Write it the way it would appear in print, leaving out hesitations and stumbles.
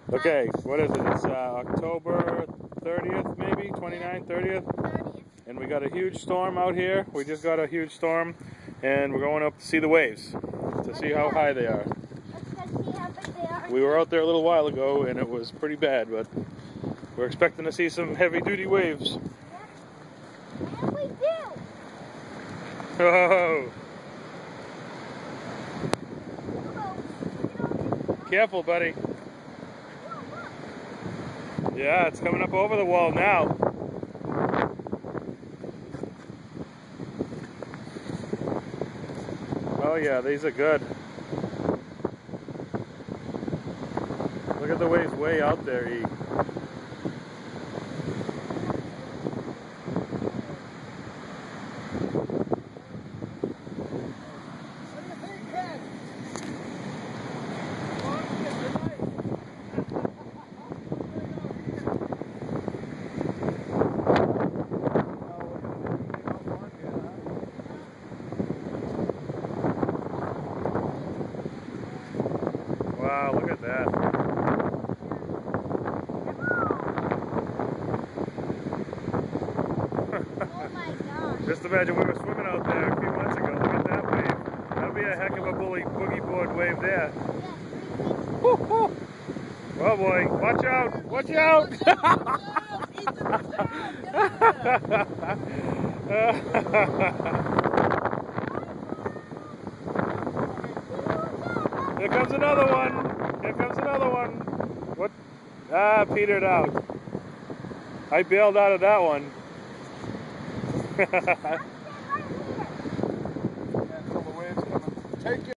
Okay, what is it? It's October 30th, maybe? 29th, 30th? 30th. And we got a huge storm out here. We just got a huge storm, and we're going up to see the waves, to see how high they are. Let's go see how big they are. We were out there a little while ago, and it was pretty bad, but we're expecting to see some heavy-duty waves. And we do. Oh! Careful, buddy. Yeah, it's coming up over the wall now. Oh yeah, these are good. Look at the waves way out there, E. Wow, look at that. Oh my gosh. Just imagine we were swimming out there a few months ago. Look at that wave. That'd be a heck of a boogie board wave there. Woo, woo. Oh boy, watch out! Watch out! Here comes another one. Here comes another one. What? Ah, petered out. I bailed out of that one. Right here. Yeah, the waves coming. Take it.